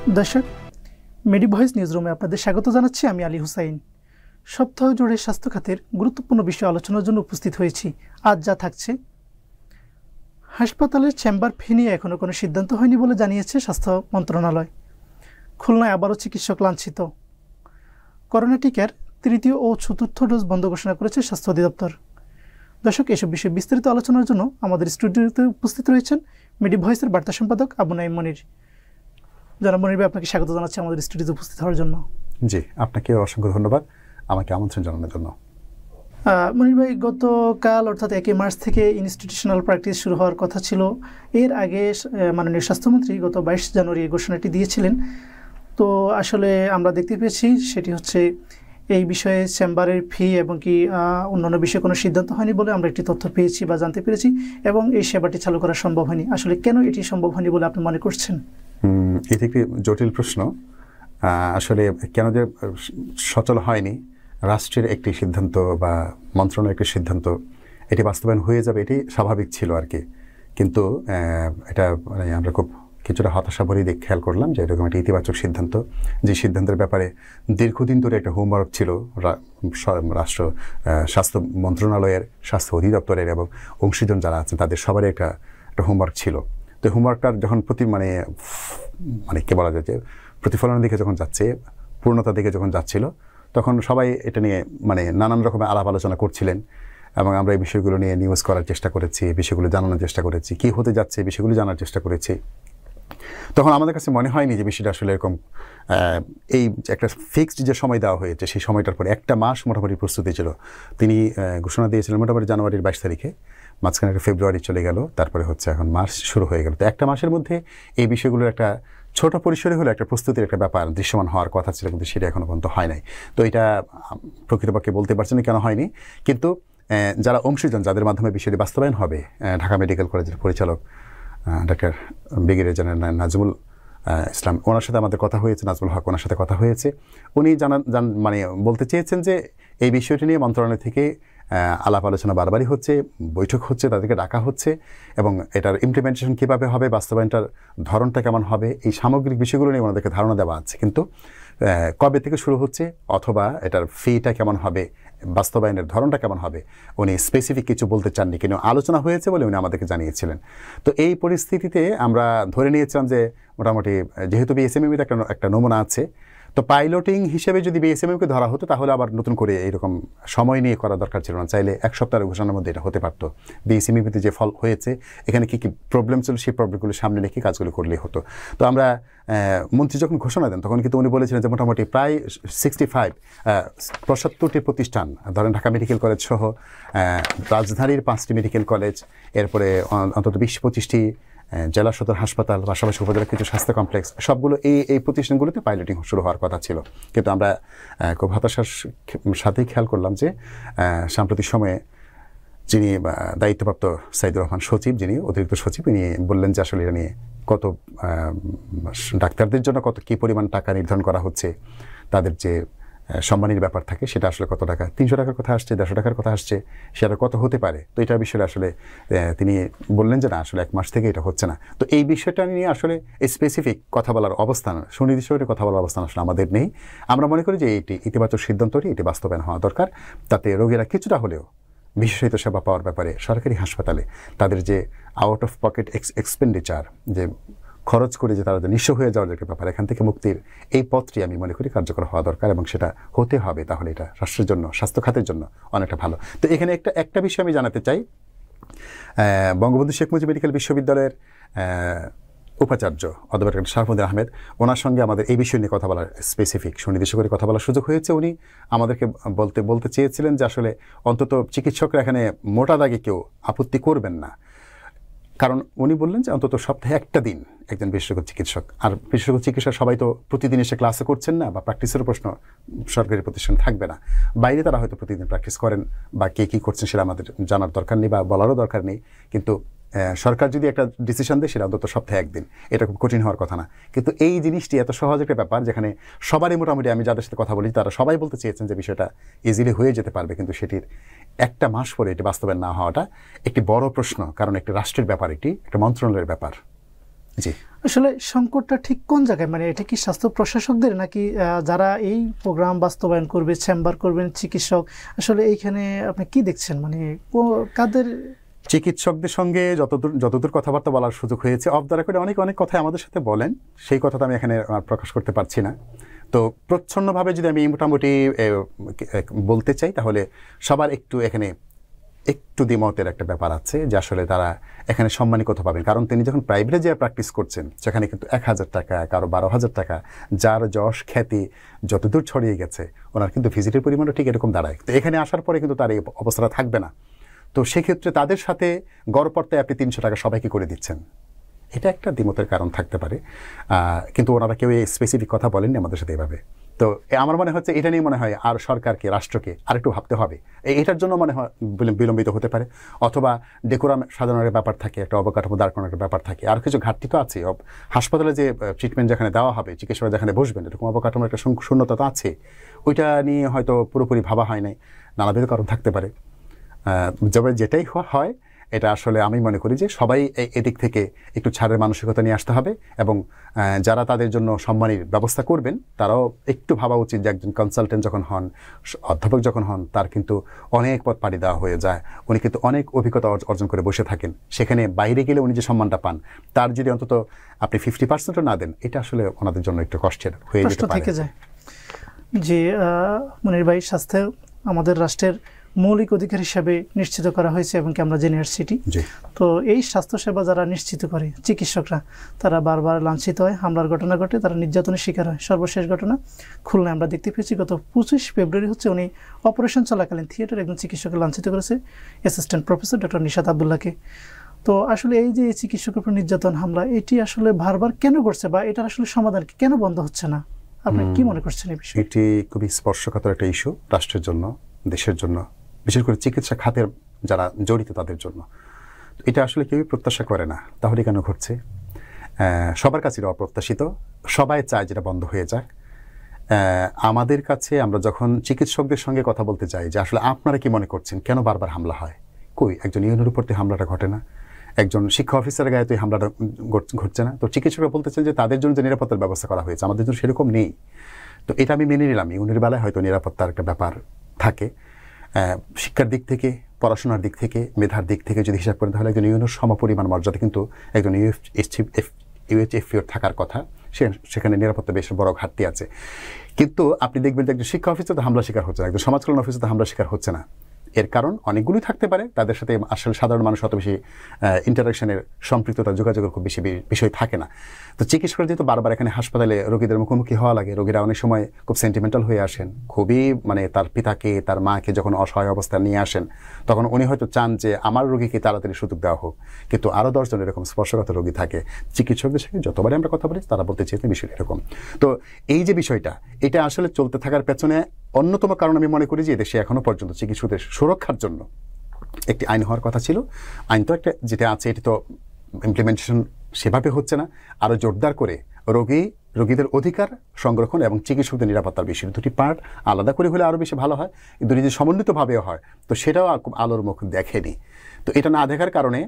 দর্শক, মেডিভয়েস নিউজরুমে আপনাদের স্বাগত জানাচ্ছি। আমি আলী হুসাইন। সপ্তাহ জুড়ে স্বাস্থ্য খাতের গুরুত্বপূর্ণ বিষয় আলোচনার জন্য উপস্থিত হয়েছি। আজ যা থাকছে: হাসপাতালের চেম্বার ফি নিয়ে এখনও কোনো সিদ্ধান্ত হয়নি বলে জানিয়েছে স্বাস্থ্য মন্ত্রণালয়। খুলনায় আবারও চিকিৎসক লাঞ্ছিত। করোনা টিকার তৃতীয় ও চতুর্থ ডোজ বন্ধ ঘোষণা করেছে স্বাস্থ্য অধিদপ্তর। দর্শক, এসব বিষয়ে বিস্তারিত আলোচনার জন্য আমাদের স্টুডিওতে উপস্থিত রয়েছেন মেডিভয়েসের বার্তা সম্পাদক আবু নাঈম মনির। জনাব মনির ভাই, আপনাকে স্বাগত জানাচ্ছি আমাদের স্টুডিওতে উপস্থিত হওয়ার জন্য। জি, আপনাকে অসংখ্য ধন্যবাদ আমাকে আমন্ত্রণ জানানোর জন্য। মনির ভাই, গতকাল অর্থাৎ 1 মার্চ থেকে ইনস্টিটিউশনাল প্র্যাকটিস শুরু হওয়ার কথা ছিল। এর আগে মাননীয় স্বাস্থ্যমন্ত্রী গত 22 জানুয়ারি এই ঘোষণাটি দিয়েছিলেন। তো আসলে আমরা দেখতে পেয়েছি সেটি হচ্ছে এই বিষয়ে চেম্বারের ফি এবং কি অন্যান্য বিষয়ে কোনো সিদ্ধান্ত হয়নি বলে আমরা একটি তথ্য পেয়েছি বা জানতে পেরেছি, এবং এই সেবাটি চালু করা সম্ভব হয়নি। আসলে কেন এটি সম্ভব হয়নি বলে আপনি মনে করছেন? এটি একটি জটিল প্রশ্ন। আসলে কেন যে সচল হয়নি, রাষ্ট্রের একটি সিদ্ধান্ত বা মন্ত্রণালয়ের একটি সিদ্ধান্ত এটি বাস্তবায়ন হয়ে যাবে এটি স্বাভাবিক ছিল আর কি। কিন্তু এটা মানে আমরা খুব কিছুটা হতাশা ভরে খেয়াল করলাম যে এরকম একটা ইতিবাচক সিদ্ধান্ত, যে সিদ্ধান্তের ব্যাপারে দীর্ঘদিন ধরে একটা হোমওয়ার্ক ছিল রাষ্ট্র স্বাস্থ্য মন্ত্রণালয়ের, স্বাস্থ্য অধিদপ্তরের এবং অংশীজন যারা আছেন তাদের সবারই একটা হোমওয়ার্ক ছিল। তো হোমওয়ার্কটার যখন মানে কে বলা যায় যে প্রতিফলনের দিকে যখন যাচ্ছে, পূর্ণতার দিকে যখন যাচ্ছিল, তখন সবাই এটা নিয়ে নানান রকমের আলাপ আলোচনা করছিলেন এবং আমরা এই বিষয়গুলো নিয়ে নিউজ করার চেষ্টা করেছি, বিষয়গুলো জানানোর চেষ্টা করেছি, কী হতে যাচ্ছে বিষয়গুলো জানার চেষ্টা করেছি। তখন আমাদের কাছে মনে হয়নি যে বিষয়টা আসলে এরকম এই একটা ফিক্সড যে সময় দেওয়া হয়েছে সেই সময়টার পরে 1 মাস মোটামুটি প্রস্তুতি ছিল। তিনি ঘোষণা দিয়েছিলেন মোটামুটি জানুয়ারির 22 তারিখে, মাঝখানে একটা ফেব্রুয়ারি চলে গেল, তারপরে হচ্ছে এখন মার্চ শুরু হয়ে গেল। তো 1 মাসের মধ্যে এই বিষয়গুলোর একটা ছোট পরিসরে হলে একটা প্রস্তুতির একটা ব্যাপার দৃশ্যমান হওয়ার কথা ছিল, কিন্তু সেটা এখনও পর্যন্ত হয় নাই। তো এটা প্রকৃতপক্ষে বলতে পারছি না কেন হয়নি, কিন্তু যারা অংশীজন, যাদের মাধ্যমে বিষয়টি বাস্তবায়ন হবে, ঢাকা মেডিকেল কলেজের পরিচালক doctor brigadier general Nazmul Islam, ওনার সাথে আমাদের কথা হয়েছে, নাজমুল হক ওনার সাথে কথা হয়েছে। উনি বলতে চেয়েছেন যে এই বিষয়টি নিয়ে মন্ত্রণালয় থেকে আলাপ আলোচনা বারবারই হচ্ছে, বৈঠক হচ্ছে, তাদেরকে ডাকা হচ্ছে, এবং এটার ইমপ্লিমেন্টেশন কীভাবে হবে, বাস্তবায়নটার ধরনটা কেমন হবে, এই সামগ্রিক বিষয়গুলো নিয়ে ওনাদেরকে ধারণা দেওয়া আছে। কিন্তু কবে থেকে শুরু হচ্ছে অথবা এটার ফিটা কেমন হবে, বাস্তবায়নের ধরনটা কেমন হবে, উনি স্পেসিফিক কিছু বলতে চাননি, কিন্তু আলোচনা হয়েছে বলে উনি আমাদেরকে জানিয়েছিলেন। তো এই পরিস্থিতিতে আমরা ধরে নিয়েছিলাম যে মোটামুটি যেহেতু বিএসএমএমইতে একটা নমুনা আছে, তো পাইলটিং হিসেবে যদি বিএসএমএমকে ধরা হতো তাহলে আবার নতুন করে এইরকম সময় নিয়ে করা দরকার ছিল না। চাইলে 1 সপ্তাহের ঘোষণার মধ্যে এটা হতে পারতো। বিএসএমএমতে যে ফল হয়েছে, এখানে কী কী প্রবলেম ছিল সেই প্রবলেমগুলো সামনে রেখে কাজগুলো করলেই হতো। তো আমরা মন্ত্রী যখন ঘোষণা দেন তখন কিন্তু উনি বলেছিলেন যে মোটামুটি প্রায় 75টি প্রতিষ্ঠান, ধরেন ঢাকা মেডিকেল কলেজ সহ রাজধানীর 5টি মেডিকেল কলেজ, এরপরে অন্তত 20-25টি জেলা সদর হাসপাতাল, পাশাপাশি উপজেলা কিছু স্বাস্থ্য কমপ্লেক্স, সবগুলো এই প্রতিষ্ঠানগুলোতে পাইলটিং শুরু হওয়ার কথা ছিল। কিন্তু আমরা খুব হতাশার সাথেই খেয়াল করলাম যে সাম্প্রতিক সময়ে যিনি দায়িত্বপ্রাপ্ত সাইদুর রহমান সচিব, যিনি অতিরিক্ত সচিব, তিনি বললেন যে আসলে এটা নিয়ে কত ডাক্তারদের জন্য কী পরিমাণ টাকা নির্ধারণ করা হচ্ছে, তাদের যে সম্মানের ব্যাপার থাকে সেটা আসলে কত টাকা, 300 টাকার কথা আসছে, 150 টাকার কথা আসছে, সেটা কত হতে পারে। তো এটার বিষয়ে আসলে তিনি বললেন যে না, আসলে 1 মাস থেকে এটা হচ্ছে না। তো এই বিষয়টা নিয়ে আসলে স্পেসিফিক কথা বলার অবস্থান, সুনির্দিষ্ট কথা বলার অবস্থান আসলে আমাদের নেই। আমরা মনে করি যে এটি ইতিবাচক সিদ্ধান্তটি, এটি বাস্তবায়ন হওয়া দরকার। তাতে রোগীরা কিছুটা হলেও বিশেষায়িত সেবা পাওয়ার ব্যাপারে সরকারি হাসপাতালে তাদের যে আউট অফ পকেট এক্সপেন্ডিচার, যে খরচ করে যে তারা নিঃস্ব হয়ে যাওয়ার একটা ব্যাপার, এখান থেকে মুক্তির এই পথটি আমি মনে করি কার্যকর হওয়া দরকার, এবং সেটা হতে হবে। তাহলে এটা রাষ্ট্রের জন্য, স্বাস্থ্য খাতের জন্য অনেকটা ভালো। তো এখানে একটা বিষয় আমি জানাতে চাই। বঙ্গবন্ধু শেখ মুজিব মেডিকেল বিশ্ববিদ্যালয়ের উপাচার্য অধ্যাপক শারফুদ্দিন আহমেদ, ওনার সঙ্গে আমাদের এই বিষয় নিয়ে কথা বলার, স্পেসিফিক সুনির্দিষ্ট করে কথা বলার সুযোগ হয়েছে। উনি আমাদেরকে বলতে চেয়েছিলেন যে আসলে অন্তত চিকিৎসকরা এখানে মোটা দাগে কেউ আপত্তি করবেন না, কারণ উনি বললেন যে অন্তত সপ্তাহে একটা দিন একজন বিশেষজ্ঞ চিকিৎসক, আর বিশেষজ্ঞ চিকিৎসক সবাই তো প্রতিদিন এসে ক্লাসে করছেন না, বা প্র্যাকটিসেরও প্রশ্ন সরকারি প্রতিষ্ঠান থাকবে না, বাইরে তারা হয়তো প্রতিদিন প্র্যাকটিস করেন, বা কে কী করছেন সেটা আমাদের জানার দরকার নেই বা বলারও দরকার নেই। কিন্তু সরকার যদি একটা ডিসিশন দেয় সেটা অন্তত সপ্তাহে একদিন, এটা খুব কঠিন হওয়ার কথা না। কিন্তু এই জিনিসটি এত সহজ একটা ব্যাপার, যেখানে সবারই মোটামুটি আমি যাদের সাথে কথা বলি তারা সবাই বলতে চেয়েছেন যে বিষয়টা ইজিলি হয়ে যেতে পারবে, কিন্তু সেটির 1 মাস পরে এটি বাস্তবায়ন না হওয়াটা একটি বড় প্রশ্ন, কারণ একটি রাষ্ট্রের ব্যাপার, এটি একটা মন্ত্রণালয়ের ব্যাপার। জি আসলে সংকটটা ঠিক কোন জায়গায়, মানে এটা কি স্বাস্থ্য প্রশাসকদের নাকি যারা এই প্রোগ্রাম বাস্তবায়ন করবে, চেম্বার করবেন, চিকিৎসক, আসলে এইখানে আপনি কি দেখছেন, মানে কাদের? চিকিৎসকদের সঙ্গে যতদূর কথাবার্তা বলার সুযোগ হয়েছে, অফ দ্য রেকর্ডে অনেক কথা আমাদের সাথে বলেন, সেই কথাটা আমি এখানে প্রকাশ করতে পারছি না। তো প্রচ্ছন্নভাবে যদি আমি মোটামুটি বলতে চাই, তাহলে সবার এখানে একটু দ্বিমতের একটা ব্যাপার আছে যে আসলে তারা এখানে সম্মানী কত পাবেন। কারণ তিনি যখন প্রাইভেটে যে প্র্যাকটিস করছেন, সেখানে কিন্তু 1,000 টাকা, কারো 12,000 টাকা, যার যশ খ্যাতি যতদূর ছড়িয়ে গেছে, ওনার কিন্তু ভিজিটের পরিমাণও ঠিক এরকম দাঁড়ায়। তো এখানে আসার পরে কিন্তু তার এই অবস্থাটা থাকবে না। তো সেক্ষেত্রে তাদের সাথে গড়পড়তায় আপনি 300 টাকা সবাইকে করে দিচ্ছেন, এটা একটা দ্বিমতের কারণ থাকতে পারে। কিন্তু ওনারা কেউ এই স্পেসিফিক কথা বলেননি আমাদের সাথে এভাবে। তো আমার মনে হচ্ছে এটা নিয়ে মনে হয় আর সরকারকে, রাষ্ট্রকে আরেকটু ভাবতে হবে। এটার জন্য মনে হয় বিলম্বিত হতে পারে, অথবা ডেকোরাম সাজানোর ব্যাপার থাকে, একটা অবকাঠামো দাঁড় করানোর ব্যাপার থাকে, আর কিছু ঘাটতি তো আছে। হাসপাতালে যে ট্রিটমেন্ট যেখানে দেওয়া হবে, চিকিৎসকরা যেখানে বসবেন, এরকম অবকাঠামোর একটা শূন্যতা তো আছে। ওইটা নিয়ে হয়তো পুরোপুরি ভাবা হয় নাই, নানাবিধ কারণ থাকতে পারে। যেটাই হয়, এটা আসলে আমি মনে করি যে সবাই এদিক থেকে একটু ছাড়ের মানসিকতা নিয়ে আসতে হবে, এবং যারা তাদের জন্য সম্মানের ব্যবস্থা করবেন তারাও একটু ভাবা উচিত যে একজন কনসালটেন্ট যখন হন, অধ্যাপক যখন হন, তার কিন্তু অনেক পথ পাড়ি দেওয়া হয়ে যায়, উনি কিন্তু অনেক অভিজ্ঞতা অর্জন করে বসে থাকেন। সেখানে বাইরে গেলে উনি যে সম্মানটা পান, তার যদি অন্তত আপনি 50%ও না দেন, এটা আসলে ওনাদের জন্য একটু কষ্টের হয়ে যেতে পারে। যে মনির ভাই, স্বাস্থ্য আমাদের রাষ্ট্রের মৌলিক অধিকার হিসাবে নিশ্চিত করা হয়েছে এবং কি আমরা জেনে আসছি। তো এই স্বাস্থ্যসেবা যারা নিশ্চিত করে, চিকিৎসকরা, তারা বারবার লাঞ্ছিত হয়, হামলার ঘটনা ঘটে, তারা নির্যাতনের শিকার হয়। সর্বশেষ ঘটনা খুলনায় আমরা দেখতে পেয়েছি, গত 25 ফেব্রুয়ারি হচ্ছে উনি অপারেশন চলাকালীন থিয়েটারে একজন চিকিৎসক লাঞ্ছিত করেছে, অ্যাসিস্ট্যান্ট প্রফেসর ডক্টর নিশাত আবদুল্লাহকে। তো আসলে এই যে চিকিৎসকের উপর নির্যাতন, হামলা, এটি আসলে বারবার কেন করছে, বা এটার আসলে সমাধান কেন বন্ধ হচ্ছে না, আপনি কি মনে করছেন এই বিষয়ে? এটি খুবই স্পর্শকাতর একটা ইস্যু রাষ্ট্রের জন্য, দেশের জন্য, বিশেষ করে চিকিৎসা খাতের যারা জড়িত তাদের জন্য। তো এটা আসলে কেউই প্রত্যাশা করে না, তাহলে কেন ঘটছে? সবার কাছে অপ্রত্যাশিত, সবাই চায় যেটা বন্ধ হয়ে যাক। আমাদের কাছে আমরা যখন চিকিৎসকদের সঙ্গে কথা বলতে চাই যে আসলে আপনারা কি মনে করছেন কেন বারবার হামলা হয়, কই একজন ইউনিয়নের উপর হামলাটা ঘটে না, একজন শিক্ষা অফিসারের গায়ে তো এই হামলাটা ঘটছে না। তো চিকিৎসকরা বলতেছেন যে তাদের জন্য যে নিরাপত্তার ব্যবস্থা করা হয়েছে, আমাদের জন্য সেরকম নেই। তো এটা আমি মেনে নিলাম, ইউনিয়নের বেলায় হয়তো নিরাপত্তার একটা ব্যাপার থাকে। শিক্ষার দিক থেকে, পড়াশোনার দিক থেকে, মেধার দিক থেকে যদি হিসাব করেন, তাহলে একজন ইউনিয়নের সমপরিমাণ মর্যাদা কিন্তু একজন ইউএইচএফপিওর থাকার কথা। সেখানে নিরাপত্তা বেশ বড় ঘাটতি আছে। কিন্তু আপনি দেখবেন যে একজন শিক্ষা অফিসে তো হামলা শিকার হচ্ছে না, একজন সমাজ কল্যাণ অফিসে তো হামলা শিকার হচ্ছে না। এর কারণ অনেকগুলোই থাকতে পারে, তাদের সাথে আসলে সাধারণ মানুষ অত বেশি ইন্টারাকশনের, সম্পৃক্ততা, যোগাযোগের খুব বেশি বিষয় থাকে না। তো চিকিৎসকরা যেহেতু বারবার এখানে হাসপাতালে রোগীদের মুখোমুখি হওয়া লাগে, রোগীরা অনেক সময় খুব সেন্টিমেন্টাল হয়ে আসেন, খুবই তার পিতাকে, তার মাকে যখন অসহায় অবস্থায় নিয়ে আসেন, তখন উনি হয়তো চান যে আমার রোগীকে তাড়াতাড়ি সুযোগ দেওয়া হোক। কিন্তু আরও 10 জন এরকম স্পর্শগত রোগী থাকে। চিকিৎসকদের সঙ্গে যতবারই আমরা কথা বলি, তারা বলতে চেয়েছেন বিষয়টা এরকম। তো এই যে বিষয়টা, এটা আসলে চলতে থাকার পেছনে অন্যতম কারণ আমি মনে করি যে দেশে এখনো পর্যন্ত চিকিৎসকদের সুরক্ষার জন্য একটি আইন হওয়ার কথা ছিল। আইন তো একটা যেটা আছে, এটি তো ইমপ্লিমেন্টেশন সেভাবে হচ্ছে না। আরও জোরদার করে রোগীদের অধিকার সংরক্ষণ এবং চিকিৎসকদের নিরাপত্তার বিষয়ে দুটি পার্ট আলাদা করে হলে আরও বেশি ভালো হয়। কিন্তু যদি সমন্বিতভাবেও হয়, তো সেটাও খুব আলোর মুখ দেখেনি। তো এটা না দেখার কারণে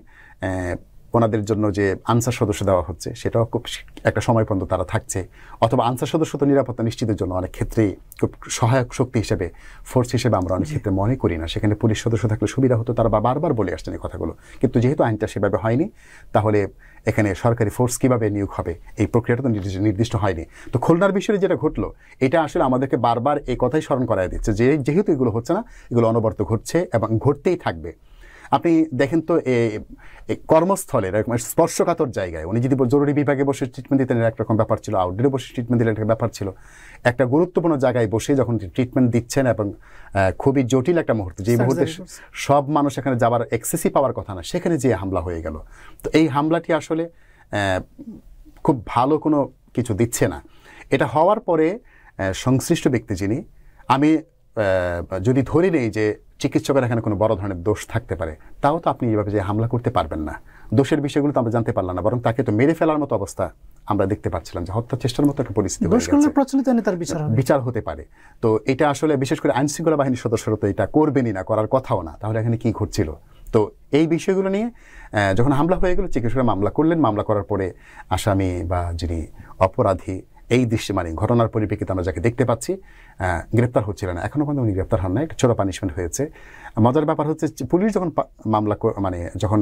ওনাদের জন্য যে আনসার সদস্য দেওয়া হচ্ছে, সেটাও খুব একটা সময় পর্যন্ত তারা থাকছে, অথবা আনসার সদস্য তো নিরাপত্তা নিশ্চিতের জন্য অনেক ক্ষেত্রেই খুব সহায়ক শক্তি হিসেবে, ফোর্স হিসেবে আমরা অনেক ক্ষেত্রে মনে করি না। সেখানে পুলিশ সদস্য থাকলে সুবিধা হতো, তারা বারবার বলে আসছেন এই কথাগুলো। কিন্তু যেহেতু আইনটা সেভাবে হয়নি, তাহলে এখানে সরকারি ফোর্স কীভাবে নিয়োগ হবে, এই প্রক্রিয়াটা তো নির্দিষ্ট হয়নি। তো খুলনার বিষয়ে যেটা ঘটলো, এটা আসলে আমাদেরকে বারবার এই কথাই স্মরণ করায় দিচ্ছে যে যেহেতু এগুলো হচ্ছে না, এগুলো অনবরত ঘটছে এবং ঘটতেই থাকবে। আপনি দেখেন তো কর্মস্থলের স্পর্শকাতর জায়গায় উনি যদি জরুরি বিভাগে বসে ট্রিটমেন্ট দিতেন, একরকম ব্যাপার ছিল, আউটডোরে বসে ট্রিটমেন্ট দিলেন একটা ব্যাপার ছিল। একটা গুরুত্বপূর্ণ জায়গায় বসে যখন ট্রিটমেন্ট দিচ্ছেন, এবং খুবই জটিল একটা মুহূর্ত, যে মুহূর্তে সব মানুষ এখানে যাবার অ্যাক্সেসই পাওয়ার কথা না, সেখানে যে হামলা হয়ে গেল। তো এই হামলাটি আসলে খুব ভালো কোনো কিছু দিচ্ছে না। এটা হওয়ার পরে সংশ্লিষ্ট ব্যক্তি যিনি, আমি যদি ধরে নেই যে চিকিৎসকের এখানে কোনো বড় ধরনের দোষ থাকতে পারে, তাও তো আপনি এইভাবে যে হামলা করতে পারবেন না। দোষের বিষয়গুলো তো আমরা জানতে পারলাম না, বরং তাকে তো মেরে ফেলার মতো অবস্থা আমরা দেখতে পাচ্ছিলাম, যে হত্যা চেষ্টার মতো একটা পরিস্থিতি বিচার হতে পারে। তো এটা আসলে বিশেষ করে আইনশৃঙ্খলা বাহিনীর সদস্যরা তো এটা করবেনই না, করার কথাও না। তাহলে এখানে কি ঘটছিল? তো এই বিষয়গুলো নিয়ে যখন হামলা হয়ে গেল, চিকিৎসকরা মামলা করলেন। মামলা করার পরে আসামি বা যিনি অপরাধী এই দৃশ্যে মানে ঘটনার পরিপ্রেক্ষিতে আমরা যাকে দেখতে পাচ্ছি গ্রেপ্তার হচ্ছিলেন না, এখনও পর্যন্ত উনি গ্রেপ্তার হন না, একটা ছোট পানিশমেন্ট হয়েছে। মজার ব্যাপার হচ্ছে পুলিশ যখন মামলা মানে যখন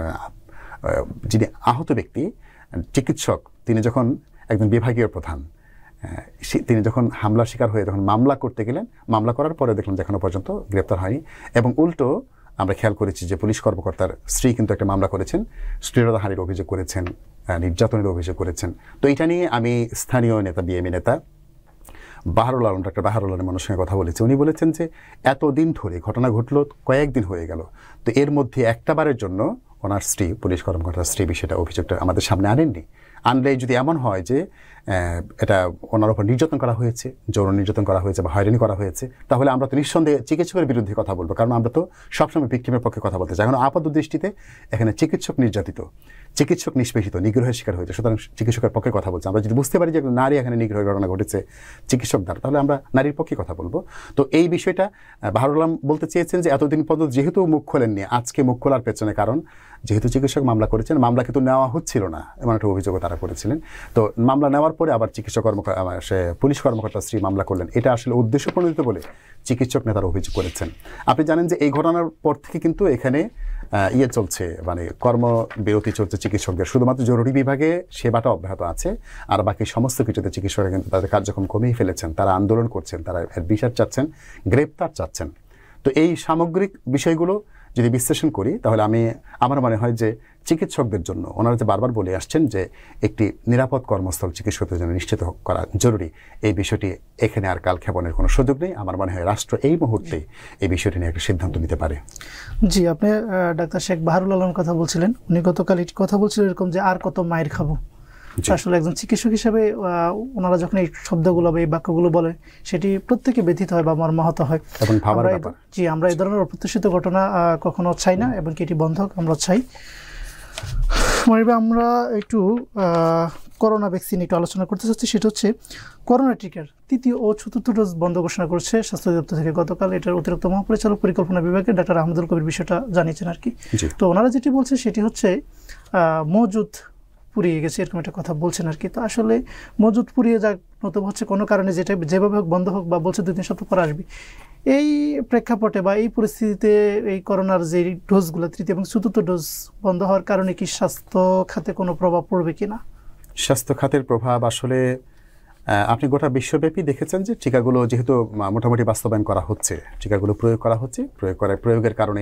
যিনি আহত ব্যক্তি চিকিৎসক তিনি যখন একজন বিভাগীয় প্রধান তিনি যখন হামলার শিকার হয়ে যখন মামলা করতে গেলেন, মামলা করার পরে দেখলাম যে এখনও পর্যন্ত গ্রেপ্তার হয়নি। এবং উল্টো আমরা খেয়াল করেছি যে পুলিশ কর্মকর্তার স্ত্রী কিন্তু একটা মামলা করেছেন, শ্লীলতাহানির অভিযোগ করেছেন, নির্যাতনের অভিযোগ করেছেন। তো এটা নিয়ে আমি স্থানীয় নেতা বিএমপি নেতা বাহারুল আলম, ডক্টর বাহারুল আলমের সঙ্গে কথা বলেছি। উনি বলেছেন যে এতদিন ধরে ঘটনা ঘটলো, কয়েকদিন হয়ে গেল, তো এর মধ্যে একটা বারের জন্য ওনার স্ত্রী, পুলিশ কর্মকর্তার স্ত্রী বিষয়টা অভিযোগটা আমাদের সামনে আনেননি। আনলে যদি এমন হয় যে এটা ওনার উপর নির্যাতন করা হয়েছে, যৌন নির্যাতন করা হয়েছে বা হয়রানি করা হয়েছে, তাহলে আমরা তো নিঃসন্দেহে চিকিৎসকের বিরুদ্ধে কথা বলবো, কারণ আমরা তো সবসময় ভিকটিমের পক্ষে কথা বলতে চাই। এখন আপাত দৃষ্টিতে এখানে চিকিৎসক নির্যাতিত, চিকিৎসক নিষ্পেষিত, নিগ্রহের শিকার হয়েছে, সুতরাং চিকিৎসকের পক্ষে কথা বলছে। আমরা যদি বুঝতে পারি যে নারী এখানে নিগ্রহের ঘটনা ঘটেছে চিকিৎসক দ্বারা, তাহলে আমরা নারীর পক্ষে কথা বলবো। তো এই বিষয়টা বাহারুল আলম বলতে চেয়েছেন যে এতদিন পর্যন্ত যেহেতু মুখ খোলেননি, আজকে মুখ খোলার পেছনে কারণ যেহেতু চিকিৎসক মামলা করেছেন, মামলা কিন্তু নেওয়া হচ্ছিল না এমন একটা অভিযোগও তারা করেছিলেন। তো মামলা নেওয়ার পরে আবার চিকিৎসক পুলিশ কর্মকর্তা স্ত্রী মামলা করলেন, এটা আসলে উদ্দেশ্য প্রণোদিত বলে চিকিৎসক নেতারা অভিযোগ করেছেন। আপনি জানেন যে এই ঘটনার পর থেকে কিন্তু এখানে চলছে, মানে কর্মবিরতি চলছে চিকিৎসকদের, শুধুমাত্র জরুরি বিভাগে সেবাটা অব্যাহত আছে, আর বাকি সমস্ত কিছুতে চিকিৎসকরা কিন্তু তাদের কার্যক্রম কমিয়ে ফেলেছেন, তারা আন্দোলন করছেন, তারা বিচার চাচ্ছেন, গ্রেপ্তার চাচ্ছেন। তো এই সামগ্রিক বিষয়গুলো যদি বিশ্লেষণ করি, তাহলে আমার মনে হয় যে চিকিৎসকদের জন্য ওনারা যে বারবার বলে আসছেন যে একটি নিরাপদ কর্মস্থল চিকিৎসকদের জন্য নিশ্চিত করা জরুরি, এই বিষয়টি এখানে আর কালক্ষেপণের কোনো সুযোগ নেই। আমার মনে হয় রাষ্ট্র এই মুহূর্তে এই বিষয়টি নিয়ে একটা সিদ্ধান্ত নিতে পারে। জি, আপনি ডাক্তার শেখ বাহারুল আলম কথা বলছিলেন, উনি গতকাল কথা বলছিলেন এরকম যে আর কত মায়ের খাবো। আসলে একজন চিকিৎসক হিসেবে ওনারা যখন এই শব্দগুলো বা এই বাক্যগুলো বলে, সেটি প্রত্যেকে ব্যথিত হয় বা মর্মাহত হয়। জি, আমরা এই ধরনের অপ্রত্যাশিত ঘটনা কখনো চাই না, এবং এটি বন্ধ আমরা চাই। আমরা একটু করোনা ভ্যাকসিন একটু আলোচনা করতে চাচ্ছি। সেটা হচ্ছে করোনা টিকার ৩য় ও ৪র্থ ডোজ বন্ধ ঘোষণা করেছে স্বাস্থ্য দপ্তর থেকে। গতকাল এটার অতিরিক্ত মহাপরিচালক পরিকল্পনা বিভাগে ডাক্তার আহমদুল কবির বিষয়টা জানিয়েছেন আর কি। তো ওনারা যেটি বলছে সেটি হচ্ছে মজুদ পুড়িয়ে গেছে, এরকম একটা কথা বলছেন আর কি। তো আসলে মজুদ পুড়িয়ে যাক, নতুবা হচ্ছে কোনো কারণে যেটা যেভাবে হোক বন্ধ হোক, বা বলছে ২-৩ সপ্তাহ পর আসবে, এই প্রেক্ষাপটে বা এই পরিস্থিতিতে এই করোনার যে ডোজগুলো ৩য় এবং ৪র্থ ডোজ বন্ধ হওয়ার কারণে কি স্বাস্থ্য খাতে কোনো প্রভাব পড়বে কিনা? স্বাস্থ্য খাতের প্রভাব আসলে আপনি গোটা বিশ্বব্যাপী দেখেছেন যে টিকাগুলো যেহেতু মোটামুটি বাস্তবায়ন করা হচ্ছে, টিকাগুলো প্রয়োগ করা হচ্ছে, প্রয়োগের কারণে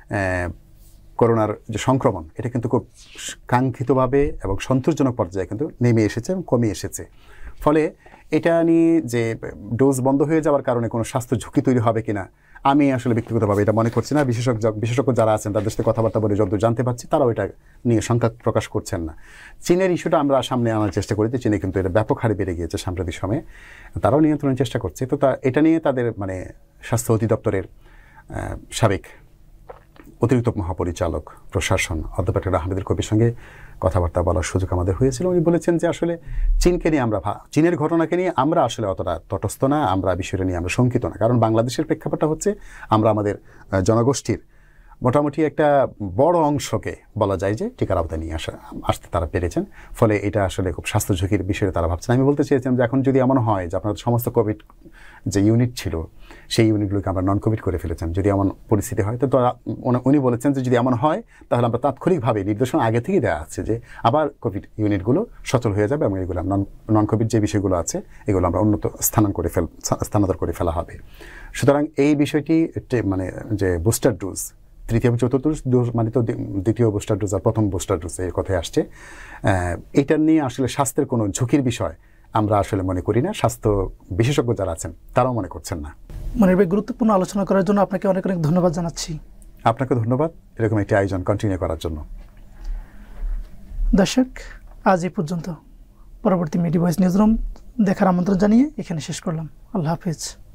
করোনার যে সংক্রমণ এটা কিন্তু খুব কাঙ্ক্ষিতভাবে এবং সন্তোষজনক পর্যায়ে কিন্তু নেমে এসেছে এবং কমে এসেছে। ফলে এটা নিয়ে যে ডোজ বন্ধ হয়ে যাওয়ার কারণে কোনো স্বাস্থ্য ঝুঁকি তৈরি হবে কিনা, আমি আসলে ব্যক্তিগতভাবে এটা মনে করছি না। বিশেষজ্ঞ যারা আছেন তাদের সাথে কথাবার্তা বলে যতদূর জানতে পারছি, তারাও এটা নিয়ে শঙ্কা প্রকাশ করছেন না। চীনের ইস্যুটা আমরা সামনে আনার চেষ্টা করি, চীনে কিন্তু এটা ব্যাপক হারে বেড়ে গিয়েছে সাম্প্রতিক সময়ে, তারাও নিয়ন্ত্রণের চেষ্টা করছে। তো এটা নিয়ে তাদের স্বাস্থ্য অধিদপ্তরের সাবেক অতিরিক্ত মহাপরিচালক প্রশাসন অধ্যাপক আহমেদুল কবির সঙ্গে কথাবার্তা বলার সুযোগ আমাদের হয়েছিল। উনি বলেছেন যে আসলে চীনের ঘটনাকে নিয়ে আমরা আসলে অতটা তটস্থ না, আমরা বিষয়টা নিয়ে আমরা শঙ্কিত না। কারণ বাংলাদেশের প্রেক্ষাপটটা হচ্ছে আমরা আমাদের জনগোষ্ঠীর মোটামুটি একটা বড় অংশকে বলা যায় যে টিকার আওতায় নিয়ে আসতে তারা পেরেছেন। ফলে এটা আসলে খুব স্বাস্থ্য ঝুঁকির বিষয়ে তারা ভাবছেন। আমি বলতে চেয়েছিলাম যে এখন যদি এমন হয় যে আপনার সমস্ত কোভিড যে ইউনিট ছিল সেই ইউনিটগুলোকে আমরা নন কোভিড করে ফেলেছেন, যদি এমন পরিস্থিতি হয়, তো উনি বলেছেন যে যদি এমন হয় তাহলে আমরা তাৎক্ষণিকভাবে নির্দেশনা আগে থেকেই দেওয়া আছে যে আবার কোভিড ইউনিটগুলো সচল হয়ে যাবে এবং এগুলো নন কোভিড যে বিষয়গুলো আছে এগুলো আমরা স্থানান্তর করে ফেলা হবে। সুতরাং এই বিষয়টি যে বুস্টার ডোজ 3য় এবং 4র্থ ডোজ তো দ্বিতীয় বুস্টার ডোজ আর প্রথম বুস্টার ডোজ এই কথায় আসছে, এটা নিয়ে আসলে স্বাস্থ্যের কোনো ঝুঁকির বিষয় আমরা আসলে মনে করি না, স্বাস্থ্য বিশেষজ্ঞ যারা আছেন তারাও মনে করছেন না। গুরুত্বপূর্ণ আলোচনা করার জন্য আপনাকে অনেক অনেক ধন্যবাদ জানাচ্ছি। আপনাকে ধন্যবাদ এরকম একটি আয়োজন কন্টিনিউ করার জন্য। দর্শক, আজ এই পর্যন্ত। পরবর্তী মিডিভয়েস নিউজরুম দেখার আমন্ত্রণ জানিয়ে এখানে শেষ করলাম। আল্লাহ হাফিজ।